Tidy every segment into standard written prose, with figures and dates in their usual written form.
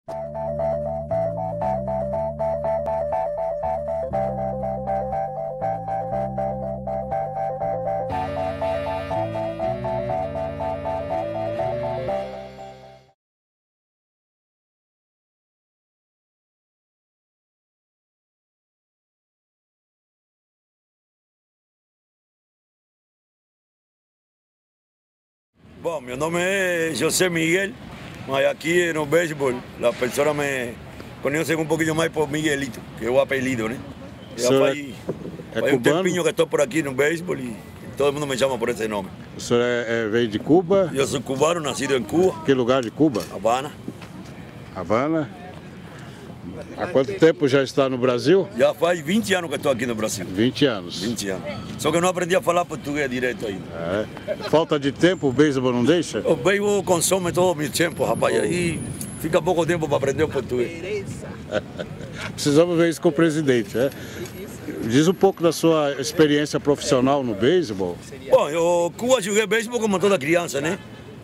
Bom, meu nome é José Miguel, mas aqui no beisebol as pessoas me conhecem um pouquinho mais por Miguelito, que é o apelido, né? Já faz um tempinho que estou por aqui no beisebol e todo mundo me chama por esse nome. O senhor veio de Cuba? Eu sou cubano, nascido em Cuba. Que lugar de Cuba? Havana. Havana. Há quanto tempo já está no Brasil? Já faz 20 anos que estou aqui no Brasil. 20 anos. 20 anos. Só que eu não aprendi a falar português direito ainda. Falta de tempo, o beisebol não deixa? O beisebol consome todo o meu tempo, rapaz. Aí fica pouco tempo para aprender o português. Precisamos ver isso com o presidente, né? Diz um pouco da sua experiência profissional no beisebol. Bom, eu Cuba joguei beisebol como toda criança, né?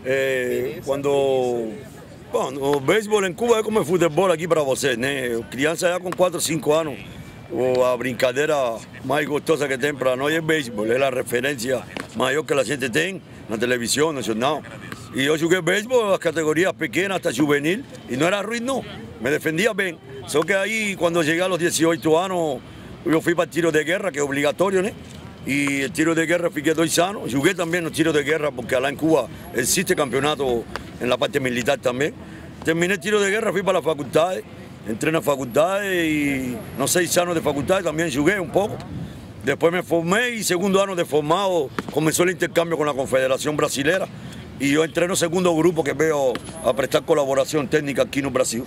Bom, o beisebol em Cuba é como o futebol aqui para vocês, né? Criança já com 4, 5 anos, a brincadeira mais gostosa que tem para nós é beisebol, é a referência maior que a gente tem na televisão, no jornal. E eu joguei beisebol, as categorias pequenas até juvenil, e não era ruim não, me defendia bem. Só que aí, quando cheguei aos 18 anos, eu fui para tiro de guerra, que é obrigatório, né? E el tiro de guerra fiquei 2 anos. Jugué también los tiros de guerra porque allá en Cuba existe campeonato en la parte militar también. Terminé el tiro de guerra, fui para la facultad, entré en la facultad y los 6 años de facultad también jugué un poco. Después me formé y segundo año de formado comenzó el intercambio con la Confederación Brasilera y yo entré en el segundo grupo que veo a prestar colaboración técnica aquí en Brasil.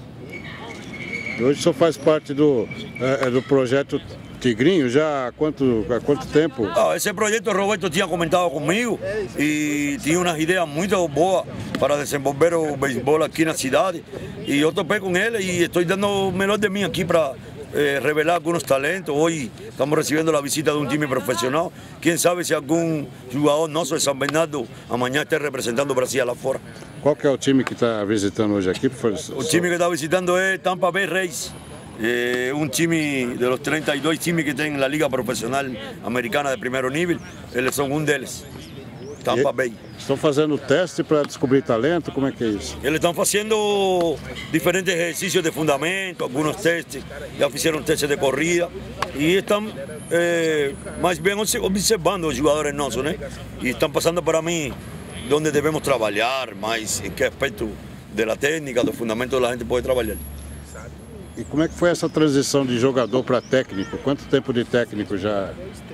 Hoje o senhor faz parte do projeto Tigrinho já há quanto tempo? Esse projeto Roberto tinha comentado comigo e tinha umas ideias muito boas para desenvolver o beisebol aqui na cidade. E eu topei com ele e estou dando o melhor de mim aqui para revelar alguns talentos. Hoje estamos recebendo a visita de um time profissional. Quem sabe se algum jogador nosso de São Bernardo amanhã esteja representando o Brasil lá fora. Qual que é o time que está visitando hoje aqui? O time que está visitando é Tampa Bay Rays. Un time de los 32 times que tem na Liga Profissional Americana de primeiro nível, eles são um deles, Tampa Bay. Estão fazendo teste para descobrir talento? Como é que é isso? Eles estão fazendo diferentes exercícios de fundamento, alguns testes, já fizeram testes de corrida e estão mais bem observando os jogadores nossos, né? E estão passando para mim onde devemos trabalhar, mais em que aspecto da técnica, do fundamento da gente pode trabalhar. E como é que foi essa transição de jogador para técnico? Quanto tempo de técnico já?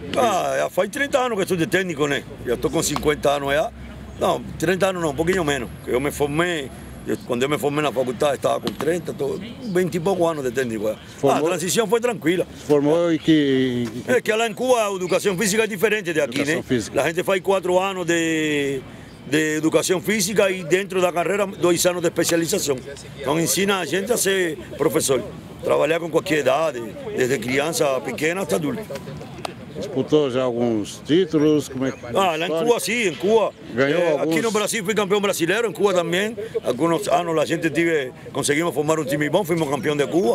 Já faz 30 anos que estou de técnico, né? Já estou com 50 anos já. Não, 30 anos não, um pouquinho menos. Eu me formei, quando eu me formei na faculdade estava com 30, estou 20 e poucos anos de técnico. A transição foi tranquila. Formou e que... É que lá em Cuba a educação física é diferente de aqui, né? A gente faz 4 anos de educação física e dentro da carreira 2 anos de especialização. Então ensina a gente a ser professor, trabalhar com qualquer idade, desde criança pequena até adulto. Disputou já alguns títulos? Como é que... lá em Cuba sim, em Cuba. Ganhou alguns... Aqui no Brasil fui campeão brasileiro, em Cuba também. Alguns anos a gente conseguimos formar um time bom, fomos campeão de Cuba.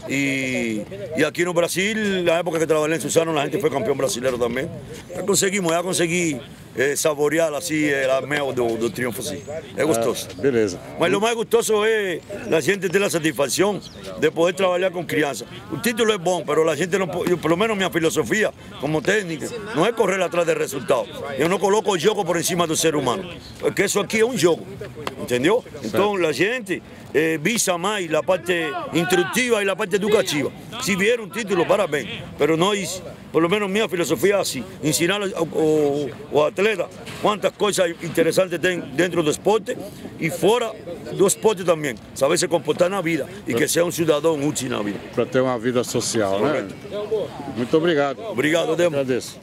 E aqui no Brasil, na época que trabalhei em Suzano, a gente foi campeão brasileiro também. Já consegui saborear assim, a mel do triunfo, assim. É gostoso. Beleza. Mas o mais gostoso é a gente ter a satisfação de poder trabalhar com criança. O título é bom, mas a gente não pode, pelo menos minha filosofia como técnico, não é correr atrás de resultados. Eu não coloco o jogo por cima do ser humano, porque isso aqui é um jogo, entendeu? Então a gente visa mais a parte instrutiva e a parte educativa. Se vier um título, parabéns, mas nós, pelo menos minha filosofia é assim, ensinar o atleta quantas coisas interessantes tem dentro do esporte e fora do esporte também, saber se comportar na vida e que seja um cidadão útil na vida. Para ter uma vida social, né? Muito obrigado. Obrigado, Demo. Agradeço.